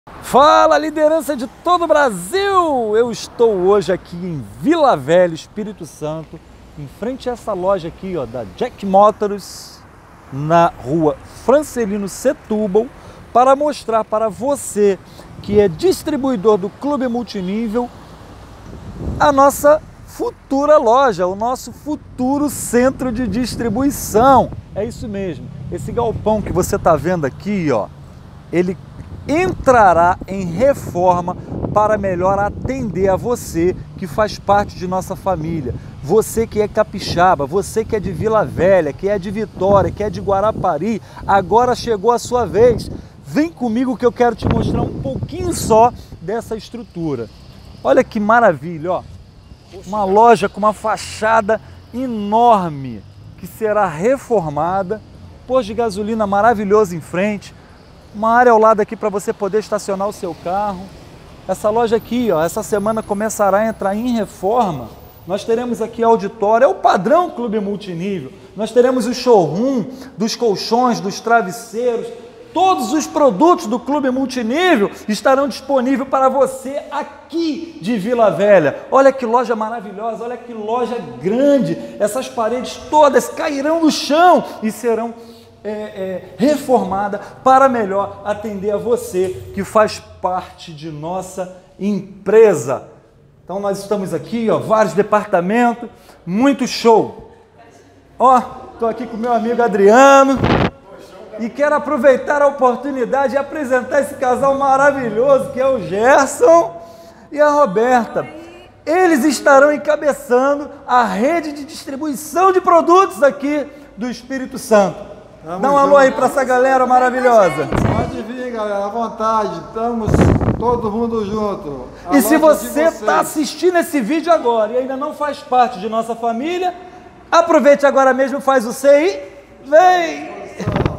Fala, liderança de todo o Brasil! Eu estou hoje aqui em Vila Velha, Espírito Santo, em frente a essa loja aqui, ó, da Jack Motors, na rua Francelino Setúbal, para mostrar para você que é distribuidor do Clube Multinível a nossa futura loja, o nosso futuro centro de distribuição. É isso mesmo, esse galpão que você está vendo aqui, ó, ele entrará em reforma para melhor atender a você que faz parte de nossa família, você que é capixaba, você que é de Vila Velha, que é de Vitória, que é de Guarapari. Agora chegou a sua vez. Vem comigo que eu quero te mostrar um pouquinho só dessa estrutura. Olha que maravilha, ó. Uma loja com uma fachada enorme que será reformada, posto de gasolina maravilhoso em frente, uma área ao lado aqui para você poder estacionar o seu carro. Essa loja aqui, ó, essa semana começará a entrar em reforma. Nós teremos aqui auditório, é o padrão Clube Multinível. Nós teremos o showroom dos colchões, dos travesseiros. Todos os produtos do Clube Multinível estarão disponíveis para você aqui de Vila Velha. Olha que loja maravilhosa, olha que loja grande. Essas paredes todas cairão no chão e serão reformada para melhor atender a você que faz parte de nossa empresa. Então nós estamos aqui, ó, vários departamentos, muito show. Ó, estou aqui com meu amigo Adriano e quero aproveitar a oportunidade de apresentar esse casal maravilhoso que é o Gerson e a Roberta. Eles estarão encabeçando a rede de distribuição de produtos aqui do Espírito Santo. Dá um alô aí para essa galera maravilhosa. Pode vir, galera, à vontade. Estamos todo mundo junto. E se você está assistindo esse vídeo agora e ainda não faz parte de nossa família, aproveite agora mesmo, faz o C e vem!